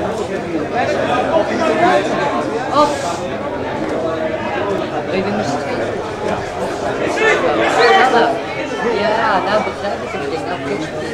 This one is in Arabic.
Op! Even misschien. Ja, nou begrijp ik het. Ik denk, nou,